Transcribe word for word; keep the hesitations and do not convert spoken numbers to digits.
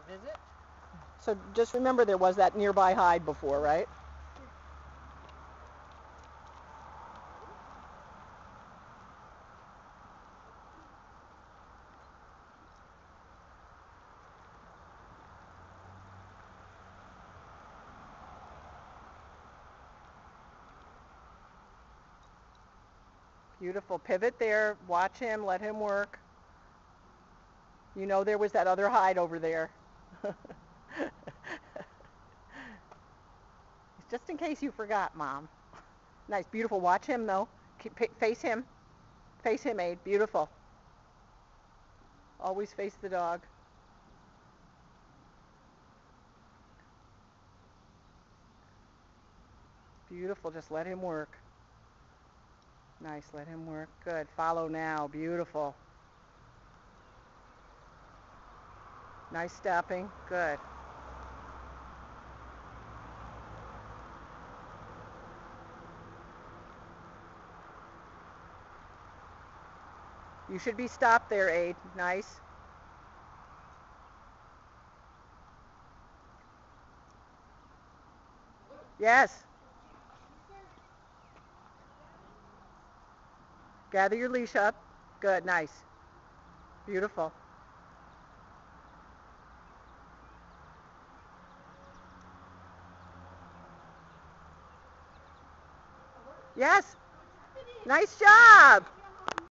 a visit. So just remember there was that nearby hide before, right? Beautiful. Pivot there. Watch him. Let him work. You know there was that other hide over there. Just in case you forgot, Mom. Nice. Beautiful. Watch him, though. Keep, face him. Face him, Aid. Beautiful. Always face the dog. Beautiful. Just let him work. Nice. Let him work. Good. Follow now. Beautiful. Nice stopping. Good. You should be stopped there, Aid. Nice. Yes. Gather your leash up. Good. Nice. Beautiful. Yes. Nice job.